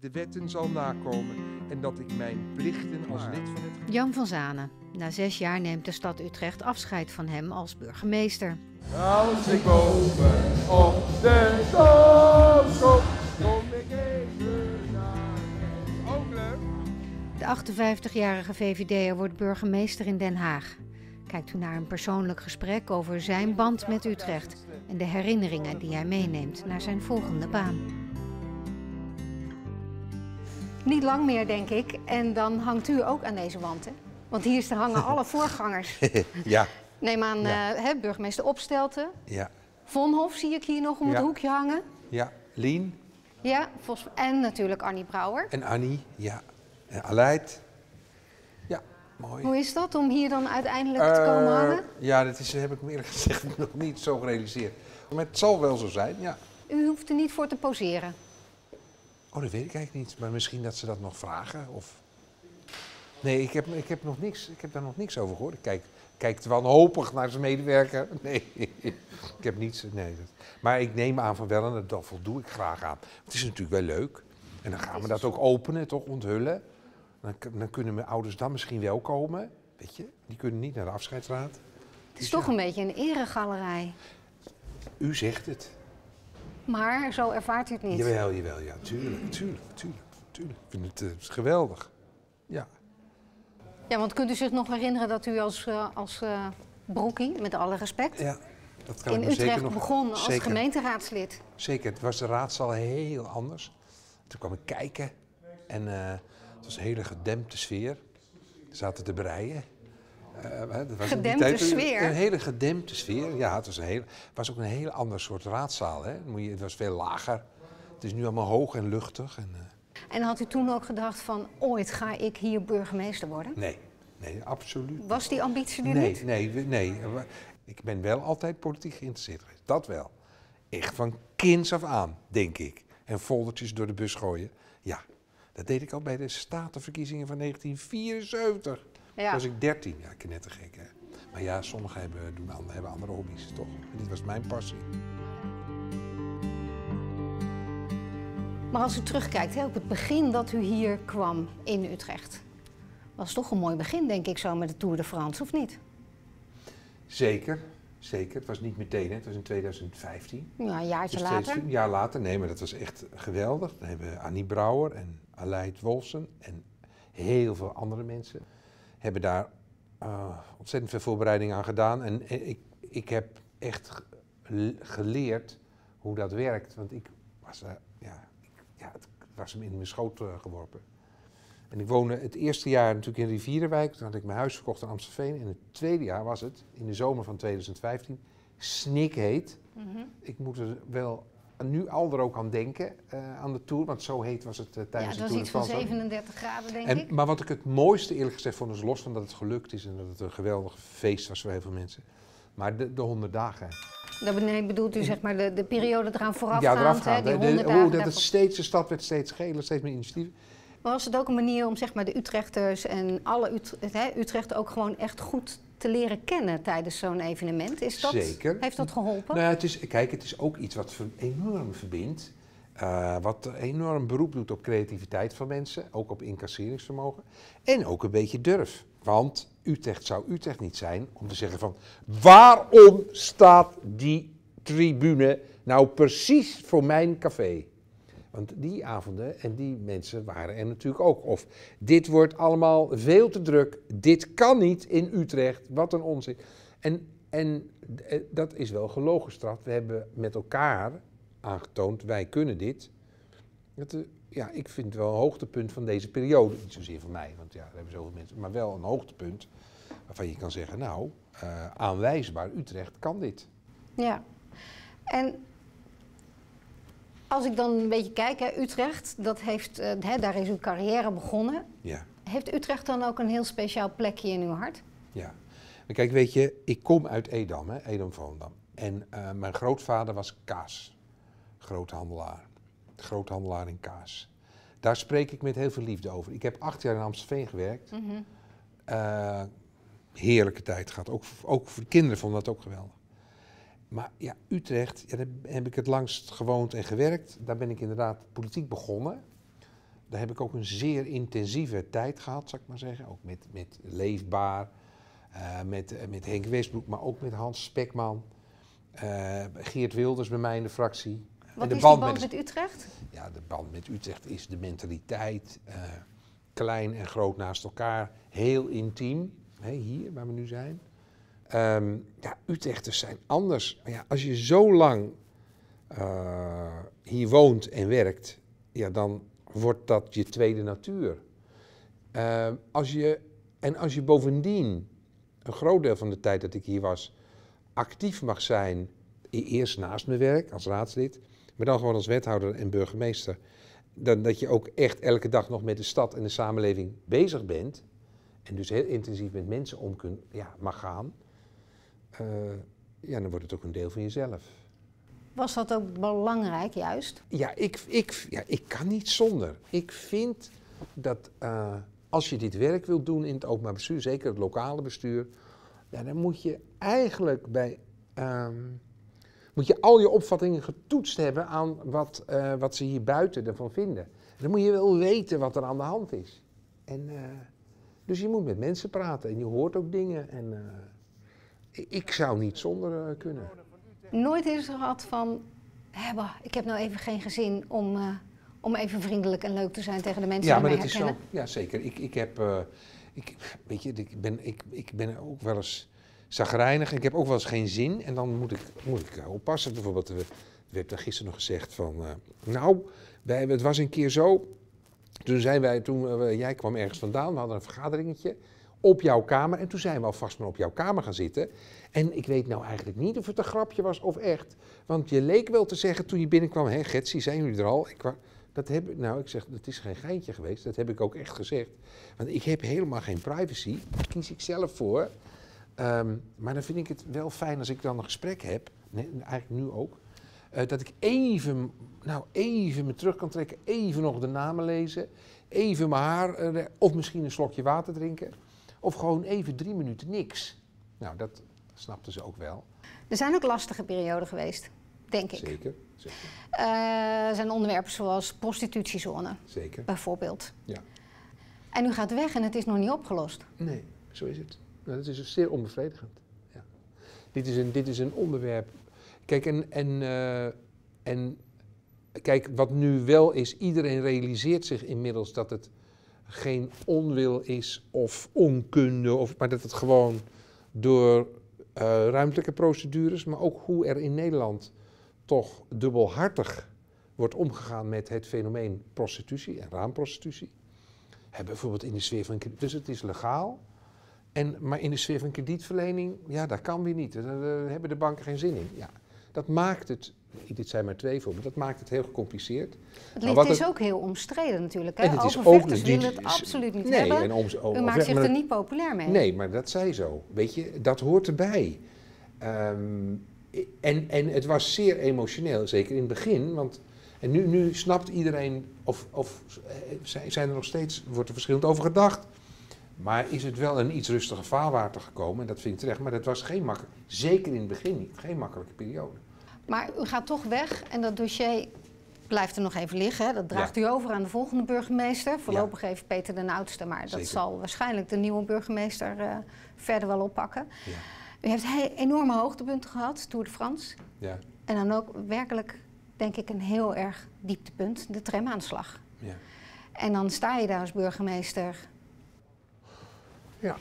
de wetten zal nakomen en dat ik mijn plichten als lid van het... Jan van Zanen. Na 6 jaar neemt de stad Utrecht afscheid van hem als burgemeester. Als ik boven op de toon kom, kom ik even naar het. Ook leuk. De 58-jarige VVD'er wordt burgemeester in Den Haag. Kijkt u naar een persoonlijk gesprek over zijn band met Utrecht en de herinneringen die hij meeneemt naar zijn volgende baan. Niet lang meer, denk ik. En dan hangt u ook aan deze wand, hè? Want hier hangen alle voorgangers. Ja. Neem aan burgemeester Opstelten. Ja. Vonhof zie ik hier nog om het hoekje hangen. Ja. Lien. Ja, en natuurlijk Annie Brouwer. En Annie, ja. En Aleid. Ja, mooi. Hoe is dat om hier dan uiteindelijk te komen hangen? Ja, dat heb ik me eerlijk gezegd nog niet zo gerealiseerd. Maar het zal wel zo zijn, ja. U hoeft er niet voor te poseren. Oh, dat weet ik eigenlijk niet. Maar misschien dat ze dat nog vragen, of... Nee, ik heb nog niks. Ik heb daar nog niks over gehoord. Ik kijk wanhopig naar zijn medewerker. Nee, ik heb niets. Nee. Maar ik neem aan van wel en dat voldoe ik graag aan. Het is natuurlijk wel leuk. En dan gaan we dat ook openen, toch onthullen. Dan kunnen mijn ouders dan misschien wel komen. Weet je, die kunnen niet naar de afscheidsraad. Het is toch een beetje een eregalerij. U zegt het. Maar zo ervaart u het niet. Jawel, ja. Tuurlijk. Ik vind het geweldig. Ja. Ja, want kunt u zich nog herinneren dat u als broekie, met alle respect, Ja, dat kan in ik me Utrecht zeker nog... begon als zeker. gemeenteraadslid? Zeker, het was de raadzaal heel anders. Toen kwam ik kijken en het was een hele gedempte sfeer. We zaten te breien. Gedempte sfeer? Een hele gedempte sfeer, ja. Het was ook een heel ander soort raadzaal. Hè. Het was veel lager. Het is nu allemaal hoog en luchtig. En had u toen ook gedacht van, ooit ga ik hier burgemeester worden? Nee, absoluut. Was die ambitie er niet? Nee. Ik ben wel altijd politiek geïnteresseerd geweest. Dat wel. Echt van kinds af aan, denk ik. En foldertjes door de bus gooien. Ja, dat deed ik al bij de statenverkiezingen van 1974. Ja. Toen was ik 13. Ja, knettergek, hè. Maar ja, sommigen hebben andere hobby's, toch? En dit was mijn passie. Maar als u terugkijkt op het begin dat u hier kwam in Utrecht, was toch een mooi begin, denk ik, zo met de Tour de France, of niet? Zeker. Het was niet meteen, hè. Het was in 2015. Ja, een jaartje Dus later. Een jaar later, nee, maar dat was echt geweldig. Dan hebben we Annie Brouwer en Aleid Wolfsen en heel veel andere mensen hebben daar ontzettend veel voorbereiding aan gedaan. En ik heb echt geleerd hoe dat werkt, want ik was het was hem in mijn schoot geworpen. En ik woonde het eerste jaar natuurlijk in Rivierenwijk. Toen had ik mijn huis verkocht in Amstelveen. En het tweede jaar was het, in de zomer van 2015, snikheet. Ik moet er wel nu al er ook aan denken, aan de Tour. Want zo heet was het tijdens de Tour de France. Ja, dat was iets van 37 graden, denk ik. Maar wat ik het mooiste eerlijk gezegd vond, is los van dat het gelukt is en dat het een geweldig feest was voor heel veel mensen. Maar de 100 dagen. Nee, bedoelt u zeg maar de periode eraan voorafgaand? Ja, erafgaand. Die 100 dagen dat de stad werd steeds geler, steeds meer initiatief. Maar was het ook een manier om zeg maar de Utrechters en alle Utrecht ook gewoon echt goed te leren kennen tijdens zo'n evenement? Zeker. Heeft dat geholpen? Nou, het is ook iets wat enorm verbindt. Wat enorm beroep doet op creativiteit van mensen, ook op incasseringsvermogen. En ook een beetje durf. Want Utrecht zou Utrecht niet zijn om te zeggen van, waarom staat die tribune nou precies voor mijn café? Want die avonden en die mensen waren er natuurlijk ook. Of dit wordt allemaal veel te druk, dit kan niet in Utrecht, wat een onzin. En dat is wel gelogenstraft. We hebben met elkaar aangetoond, wij kunnen dit. Ik vind het wel een hoogtepunt van deze periode. Niet zozeer van mij, want ja, er hebben zoveel mensen. Maar wel een hoogtepunt waarvan je kan zeggen, nou, aanwijsbaar, Utrecht kan dit. Ja, en als ik dan een beetje kijk, Utrecht, dat heeft, daar is uw carrière begonnen. Ja. Heeft Utrecht dan ook een heel speciaal plekje in uw hart? Ja. Maar kijk, weet je, ik kom uit Edam, Edam-Volendam. En mijn grootvader was groothandelaar in kaas. Daar spreek ik met heel veel liefde over. Ik heb 8 jaar in Amstelveen gewerkt. Heerlijke tijd gehad. Ook voor de kinderen vonden dat ook geweldig. Maar ja, Utrecht, daar heb ik het langst gewoond en gewerkt. Daar ben ik inderdaad politiek begonnen. Daar heb ik ook een zeer intensieve tijd gehad, zal ik maar zeggen. Ook met Leefbaar, met Henk Westbroek, maar ook met Hans Spekman. Geert Wilders bij mij in de fractie. Wat is die band met Utrecht? Ja, de band met Utrecht is de mentaliteit. Klein en groot naast elkaar. Heel intiem. Hier, waar we nu zijn. Ja, Utrechters zijn anders. Maar ja, als je zo lang hier woont en werkt, ja, dan wordt dat je tweede natuur. Als je bovendien, een groot deel van de tijd dat ik hier was, actief mag zijn, eerst naast mijn werk als raadslid, maar dan gewoon als wethouder en burgemeester, dan dat je ook echt elke dag nog met de stad en de samenleving bezig bent, en dus heel intensief met mensen mag gaan, ja, dan wordt het ook een deel van jezelf. Was dat ook belangrijk, juist? Ja, ik kan niet zonder. Ik vind dat als je dit werk wilt doen in het openbaar bestuur, zeker het lokale bestuur, ja, dan moet je eigenlijk moet je al je opvattingen getoetst hebben aan wat ze hier buiten ervan vinden. En dan moet je wel weten wat er aan de hand is. Dus je moet met mensen praten en je hoort ook dingen. En ik zou niet zonder kunnen. Nooit is er gehad van, ik heb nou even geen zin om even vriendelijk en leuk te zijn tegen de mensen die mij herkennen. Ja, maar dat is zo. Ja, zeker. Ik ben ook wel eens chagrijnig. Ik heb ook wel eens geen zin. En dan moet ik oppassen. Bijvoorbeeld, werd er gisteren nog gezegd van, het was een keer zo. Jij kwam ergens vandaan, we hadden een vergaderingetje op jouw kamer. En toen zijn we alvast maar op jouw kamer gaan zitten. En ik weet nou eigenlijk niet of het een grapje was of echt. Want je leek wel te zeggen toen je binnenkwam, Getsie, zijn jullie er al? Ik zeg, dat is geen geintje geweest, dat heb ik ook echt gezegd. Want ik heb helemaal geen privacy, daar kies ik zelf voor. Maar dan vind ik het wel fijn als ik dan een gesprek heb, eigenlijk nu ook, dat ik even me terug kan trekken, even nog de namen lezen, even mijn haar, of misschien een slokje water drinken, of gewoon even 3 minuten niks. Nou, dat snapten ze ook wel. Er zijn ook lastige perioden geweest, denk ik. Zeker. Er zijn onderwerpen zoals prostitutiezone, Zeker. Bijvoorbeeld. Ja. En u gaat weg en het is nog niet opgelost. Nee, zo is het. Nou, dat is dus zeer onbevredigend. Ja. Dit is een onderwerp. Kijk, kijk, wat nu wel is, iedereen realiseert zich inmiddels dat het geen onwil is of onkunde, maar dat het gewoon door ruimtelijke procedures, maar ook hoe er in Nederland toch dubbelhartig wordt omgegaan met het fenomeen prostitutie en raamprostitutie. Bijvoorbeeld in de sfeer van, dus het is legaal, maar in de sfeer van kredietverlening, ja, dat kan weer niet. Daar hebben de banken geen zin in. Ja, dat maakt het, dit zijn maar 2 voorbeelden, dat maakt het heel gecompliceerd. Het is ook heel omstreden natuurlijk. Hè? Overvechters willen het absoluut niet hebben. U maakt zich er niet populair mee. Nee, maar dat zij zo. Weet je, dat hoort erbij. En het was zeer emotioneel, zeker in het begin. En nu snapt iedereen, of zijn er nog steeds, wordt er verschillend over gedacht. Maar is het wel een iets rustiger vaarwater gekomen, en dat vind ik terecht. Maar dat was zeker in het begin niet, geen makkelijke periode. Maar u gaat toch weg en dat dossier blijft er nog even liggen. Hè? Dat draagt u over aan de volgende burgemeester. Voorlopig even Peter den Oudste, maar dat Zeker. zal waarschijnlijk de nieuwe burgemeester verder wel oppakken. Ja. U heeft enorme hoogtepunten gehad, Tour de France. Ja. En dan ook werkelijk, denk ik, een heel erg dieptepunt, de tramaanslag. Ja. En dan sta je daar als burgemeester. Ja.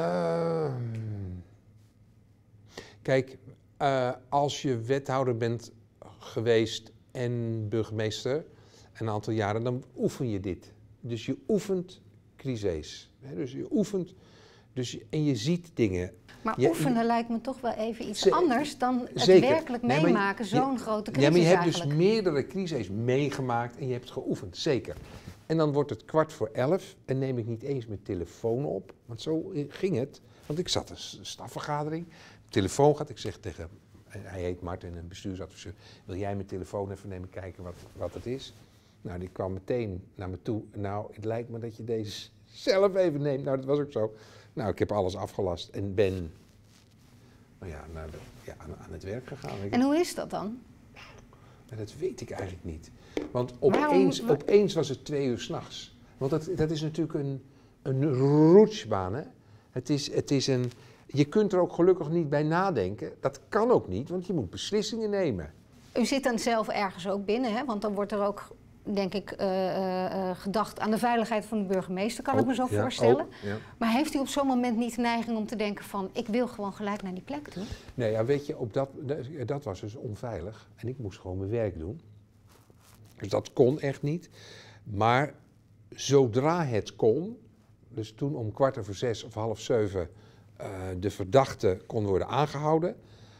Kijk, als je wethouder bent geweest en burgemeester een aantal jaren, dan oefen je dit. Dus je oefent crises. Dus je oefent, en je ziet dingen. Maar oefenen lijkt me toch wel even iets anders dan het zeker. werkelijk meemaken, zo'n grote crisis. Ja, maar je hebt eigenlijk. dus meerdere crises meegemaakt en je hebt geoefend, zeker. En dan wordt het 11:15 en neem ik niet eens mijn telefoon op, want zo ging het. Want ik zat een stafvergadering, telefoon gaat, ik zeg tegen, hij heet Martin, een bestuursadviseur, wil jij mijn telefoon even nemen, kijken wat het is? Nou, die kwam meteen naar me toe. Nou, het lijkt me dat je deze zelf even neemt. Nou, dat was ook zo. Nou, ik heb alles afgelast en ben aan het werk gegaan. En hoe is dat dan? Maar dat weet ik eigenlijk niet. Want Waarom- opeens was het 2 uur 's nachts. Want dat is natuurlijk een roetsbaan, hè. Het is een... Je kunt er ook gelukkig niet bij nadenken. Dat kan ook niet, want je moet beslissingen nemen. U zit dan zelf ergens ook binnen, hè? Want dan wordt er ook, denk ik, gedacht aan de veiligheid van de burgemeester, kan ik me zo voorstellen. Ja. Maar heeft u op zo'n moment niet de neiging om te denken van, ik wil gewoon gelijk naar die plek toe? Nee, ja, weet je, dat was dus onveilig. En ik moest gewoon mijn werk doen. Dus dat kon echt niet. Maar zodra het kon, dus toen om 5:15 of 6:30 de verdachte kon worden aangehouden.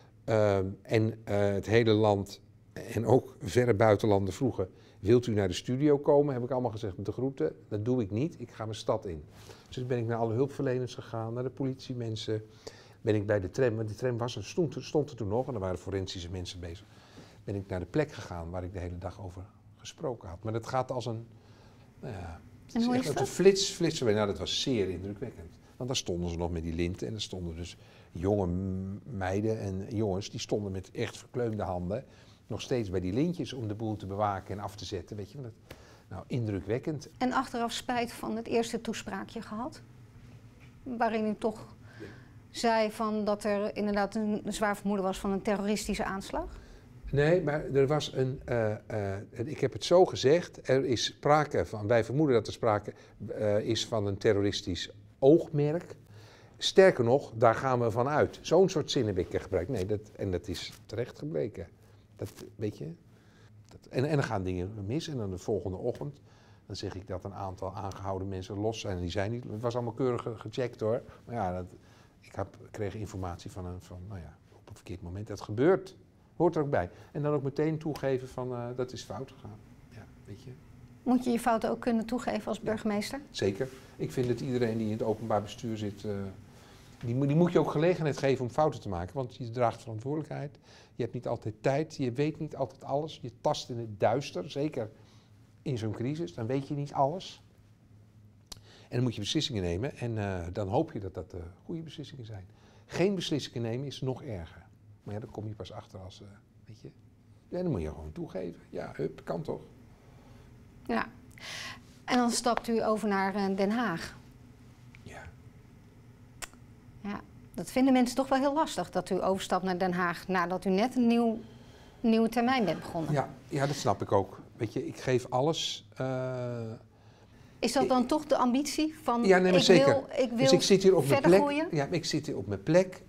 En het hele land en ook verre buitenlanden vroegen, wilt u naar de studio komen? Heb ik allemaal gezegd met de groeten. Dat doe ik niet, ik ga mijn stad in. Dus toen ben ik naar alle hulpverleners gegaan, naar de politiemensen. Ben ik bij de tram, want die tram stond er toen nog en er waren forensische mensen bezig. Ben ik naar de plek gegaan waar ik de hele dag over gesproken had. Maar dat gaat als een... Nou ja, En hoe is echt dat? Een flitsen. Nou, dat was zeer indrukwekkend. Want daar stonden ze nog met die linten en er stonden dus jonge meiden en jongens, die stonden met echt verkleumde handen nog steeds bij die lintjes om de boel te bewaken en af te zetten. Weet je, nou, indrukwekkend. En achteraf spijt van het eerste toespraakje gehad? Waarin u toch zei van dat er inderdaad een zwaar vermoeden was van een terroristische aanslag? Nee, maar er was ik heb het zo gezegd, er is sprake van, wij vermoeden dat er sprake is van een terroristisch oogmerk. Sterker nog, daar gaan we van uit. Zo'n soort zin heb ik gebruikt. Nee, dat is terecht gebleken. Dat, weet je, en dan gaan dingen mis en dan de volgende ochtend, dan zeg ik dat een aantal aangehouden mensen los zijn. En die zijn niet, het was allemaal keurig gecheckt hoor. Maar ja, ik kreeg informatie van nou ja, op een verkeerd moment. Dat gebeurt. Hoort er ook bij. En dan ook meteen toegeven van dat is fout gegaan. Ja, weet je. Moet je je fouten ook kunnen toegeven als burgemeester? Zeker. Ik vind dat iedereen die in het openbaar bestuur zit, die moet je ook gelegenheid geven om fouten te maken. Want je draagt verantwoordelijkheid. Je hebt niet altijd tijd. Je weet niet altijd alles. Je tast in het duister. Zeker in zo'n crisis. Dan weet je niet alles. En dan moet je beslissingen nemen. En dan hoop je dat dat goede beslissingen zijn. Geen beslissingen nemen is nog erger. Maar ja, dan kom je pas achter als, weet je. Ja, dan moet je gewoon toegeven. Ja, hup, kan toch. Ja. En dan stapt u over naar Den Haag. Ja. Ja, dat vinden mensen toch wel heel lastig, dat u overstapt naar Den Haag nadat u net een nieuwe termijn bent begonnen. Ja, dat snap ik ook. Weet je, ik geef alles. Is dat dan toch de ambitie van, Ja, nee, maar zeker. Ik wil dus ik zit hier op mijn plek. groeien? Ja, ik zit hier op mijn plek.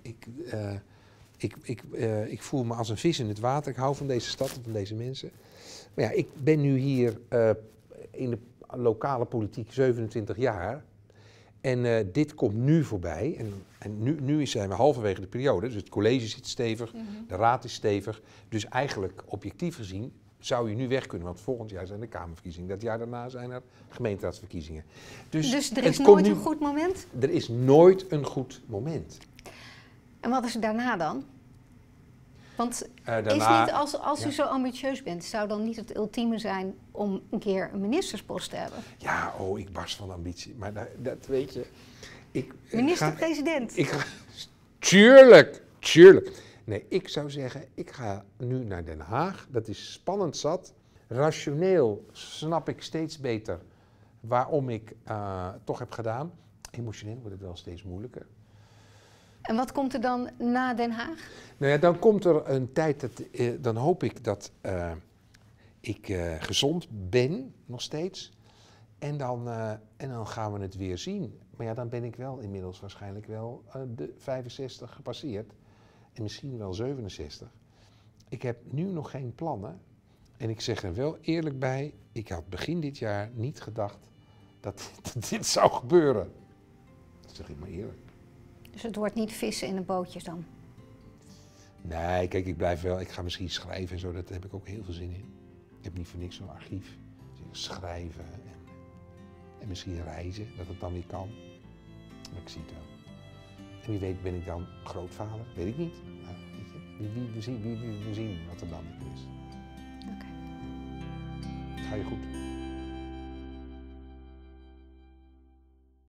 Ik voel me als een vis in het water. Ik hou van deze stad en van deze mensen. Maar ja, ik ben nu hier in de lokale politiek 27 jaar. En dit komt nu voorbij. En nu zijn we halverwege de periode. Dus het college zit stevig, de raad is stevig. Dus eigenlijk, objectief gezien, zou je nu weg kunnen. Want volgend jaar zijn er Kamerverkiezingen. Dat jaar daarna zijn er gemeenteraadsverkiezingen. Dus er is nooit een goed moment? Er is nooit een goed moment. En wat is er daarna dan? Want daarna, is niet, als u zo ambitieus bent, zou dan niet het ultieme zijn om een keer een ministerspost te hebben? Ja, ik barst van ambitie. Maar dat weet je. Minister-president. Tuurlijk. Nee, ik zou zeggen, ik ga nu naar Den Haag. Dat is spannend zat. Rationeel snap ik steeds beter waarom ik toch heb gedaan. Emotioneel wordt het wel steeds moeilijker. En wat komt er dan na Den Haag? Nou ja, dan komt er een tijd, dan hoop ik dat ik gezond ben, nog steeds. En dan gaan we het weer zien. Maar ja, dan ben ik wel inmiddels waarschijnlijk wel de 65 gepasseerd. En misschien wel 67. Ik heb nu nog geen plannen. En ik zeg er wel eerlijk bij, ik had begin dit jaar niet gedacht dat dit zou gebeuren. Dat zeg ik maar eerlijk. Dus het wordt niet vissen in de bootjes dan? Nee, kijk, ik ga misschien schrijven en zo, daar heb ik ook heel veel zin in. Ik heb niet voor niks zo'n archief. Schrijven en misschien reizen, dat het dan weer kan. Maar ik zie het wel. En wie weet ben ik dan grootvader, weet ik niet. Nou, weet je, we zien wat er dan is. Oké. Ga je goed.